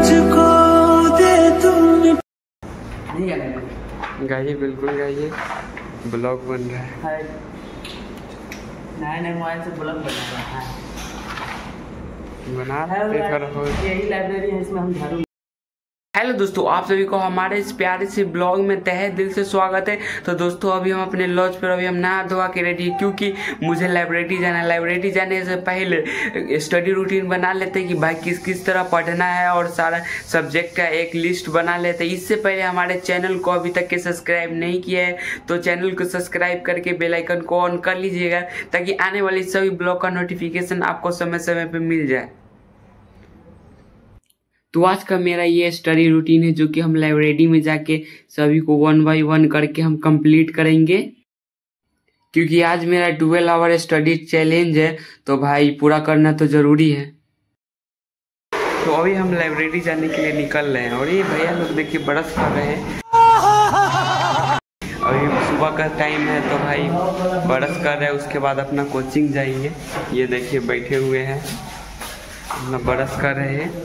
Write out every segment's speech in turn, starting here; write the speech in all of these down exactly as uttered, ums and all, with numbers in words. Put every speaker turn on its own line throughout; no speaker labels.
मुझको दे तुम।
गाइए, बिल्कुल गाइए, ब्लॉग बन रहा है।
नया नया मोबाइल से ब्लॉग बना रहा है।
बना रहे
यही लाइब्रेरी है, इसमें हम झाड़ू।
हेलो दोस्तों, आप सभी को हमारे इस प्यारे से ब्लॉग में तहे दिल से स्वागत है। तो दोस्तों, अभी हम अपने लॉज पर अभी हम नहा धोवा के रेडी है, क्योंकि मुझे लाइब्रेरी जाना है। लाइब्रेरी जाने से पहले स्टडी रूटीन बना लेते हैं कि भाई किस किस तरह पढ़ना है और सारा सब्जेक्ट का एक लिस्ट बना लेते हैं। इससे पहले हमारे चैनल को अभी तक के सब्सक्राइब नहीं किया है तो चैनल को सब्सक्राइब करके बेल आइकन को ऑन कर लीजिएगा, ताकि आने वाली सभी ब्लॉग का नोटिफिकेशन आपको समय समय पर मिल जाए। तो आज का मेरा ये स्टडी रूटीन है, जो कि हम लाइब्रेरी में जाके सभी को वन बाय वन करके हम कंप्लीट करेंगे, क्योंकि आज मेरा ट्वेल्व आवर स्टडी चैलेंज है, तो भाई पूरा करना तो जरूरी है। तो अभी हम लाइब्रेरी जाने के लिए निकल रहे हैं और ये भैया लोग देखिए ब्रश कर रहे हैं। अभी सुबह का टाइम है तो भाई ब्रश कर रहे हैं, उसके बाद अपना कोचिंग जाएंगे। ये देखिए बैठे हुए हैं, अपना ब्रश कर रहे हैं।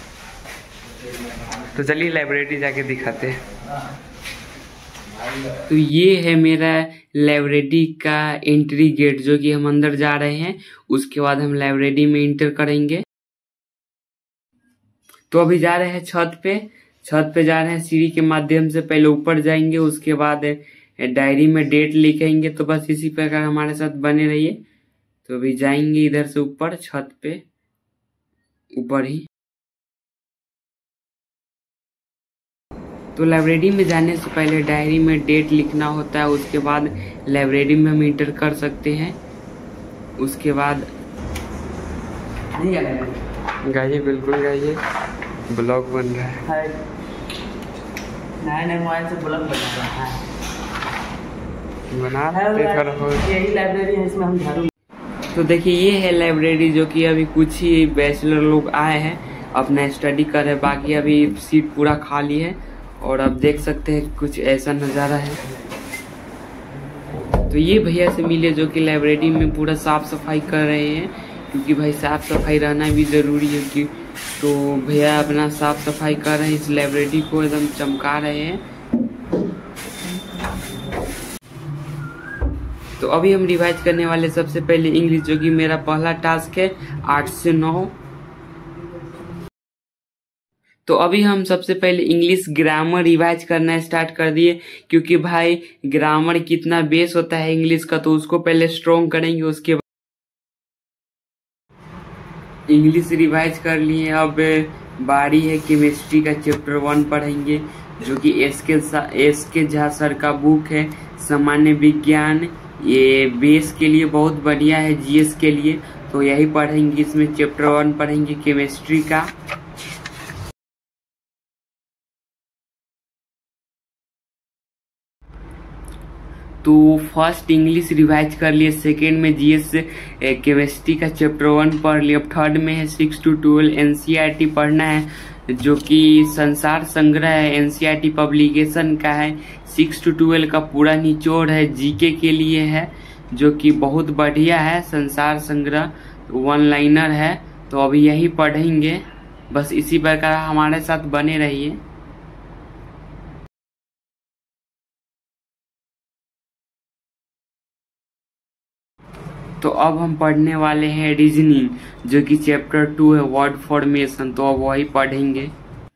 तो चलिए लाइब्रेरी जाके दिखाते हैं। तो ये है मेरा लाइब्रेरी का एंट्री गेट, जो कि हम अंदर जा रहे हैं। उसके बाद हम लाइब्रेरी में इंटर करेंगे। तो अभी जा रहे हैं छत पे छत पे जा रहे हैं सीढ़ी के माध्यम से। पहले ऊपर जाएंगे, उसके बाद डायरी में डेट लिखेंगे। तो बस इसी प्रकार हमारे साथ बने रहिए। तो अभी जाएंगे इधर से ऊपर, छत पे ऊपर ही। तो लाइब्रेरी में जाने से पहले डायरी में डेट लिखना होता है, उसके बाद लाइब्रेरी में हम इंटर कर सकते हैं। उसके बाद गाइए, बिल्कुल गाइए, ब्लॉग बन रहा है।
नया नया मोबाइल से ब्लॉग बना रहा है।
बना रहे
यही लाइब्रेरी है, इसमें हम झाड़ू।
तो देखिए, ये है लाइब्रेरी, जो कि अभी कुछ ही बैचलर लोग आए हैं, अपना स्टडी कर रहे हैं। बाकी अभी सीट पूरा खाली है और आप देख सकते हैं कुछ ऐसा नज़ारा है। तो ये भैया से मिले, जो कि लाइब्रेरी में पूरा साफ सफाई कर रहे हैं, क्योंकि भाई साफ सफाई रहना भी ज़रूरी है। कि तो भैया अपना साफ सफाई कर रहे हैं, इस लाइब्रेरी को एकदम चमका रहे हैं। तो अभी हम रिवाइज करने वाले सबसे पहले इंग्लिश, जो कि मेरा पहला टास्क है आठ से नौ। तो अभी हम सबसे पहले इंग्लिश ग्रामर रिवाइज करना स्टार्ट कर दिए, क्योंकि भाई ग्रामर कितना बेस होता है इंग्लिश का, तो उसको पहले स्ट्रॉन्ग करेंगे। उसके बाद इंग्लिश रिवाइज कर लिए। अब बारी है केमिस्ट्री का, चैप्टर वन पढ़ेंगे, जो कि एस के एस के झा सर का बुक है, सामान्य विज्ञान। ये बेस के लिए बहुत बढ़िया है, जीएस के लिए। तो यही पढ़ेंगे, इसमें चैप्टर वन पढ़ेंगे केमिस्ट्री का। तो फर्स्ट इंग्लिश रिवाइज कर लिए, सेकेंड में जीएस केमिस्ट्री का चैप्टर वन पढ़ लिया। अब थर्ड में है सिक्स टू ट्वेल्व एनसीईआरटी पढ़ना है, जो कि संसार संग्रह है, एनसीईआरटी पब्लिकेशन का है। सिक्स टू ट्वेल्व का पूरा निचोड़ है, जीके के लिए है, जो कि बहुत बढ़िया है। संसार संग्रह वन लाइनर है, तो अभी यही पढ़ेंगे। बस इसी प्रकार हमारे साथ बने रहिए। तो अब हम पढ़ने वाले हैं रीजनिंग, जो कि चैप्टर टू है, वर्ड फॉर्मेशन। तो अब वही पढ़ेंगे।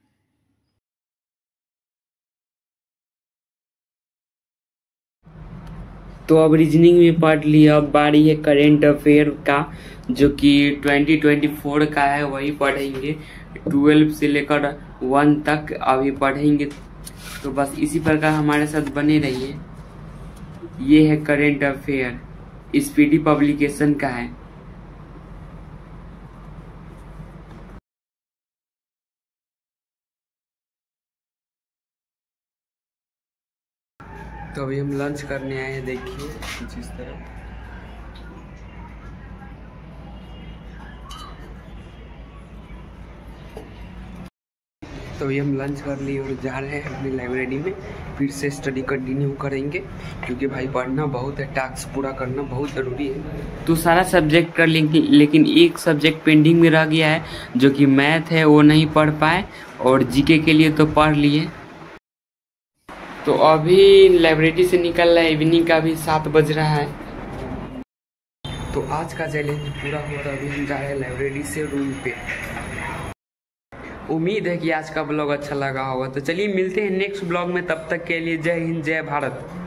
तो अब रीजनिंग में पढ़ लिया। अब बारी है करेंट अफेयर का, जो कि ट्वेंटी ट्वेंटी फोर का है, वही पढ़ेंगे। ट्वेल्व से लेकर वन तक अभी पढ़ेंगे। तो बस इसी प्रकार हमारे साथ बने रहिए। ये है करेंट अफेयर, स्पीडी पब्लिकेशन का है। तो अभी हम लंच करने आए हैं, देखिए कुछ इस तरह। तो अभी हम लंच कर लिए और जा रहे हैं अपनी लाइब्रेरी में, फिर से स्टडी कंटिन्यू करेंगे क्योंकि भाई पढ़ना बहुत है, टास्क पूरा करना बहुत ज़रूरी है। तो सारा सब्जेक्ट कर लेंगे, लेकिन एक सब्जेक्ट पेंडिंग में रह गया है जो कि मैथ है, वो नहीं पढ़ पाए, और जीके के लिए तो पढ़ लिए। तो अभी लाइब्रेरी से निकल रहा है, इवनिंग का भी सात बज रहा है। तो आज का चैलेंज पूरा हुआ, तो अभी हम जा रहे हैं लाइब्रेरी से रूम पे। उम्मीद है कि आज का ब्लॉग अच्छा लगा होगा। तो चलिए मिलते हैं नेक्स्ट ब्लॉग में, तब तक के लिए जय हिंद जय भारत।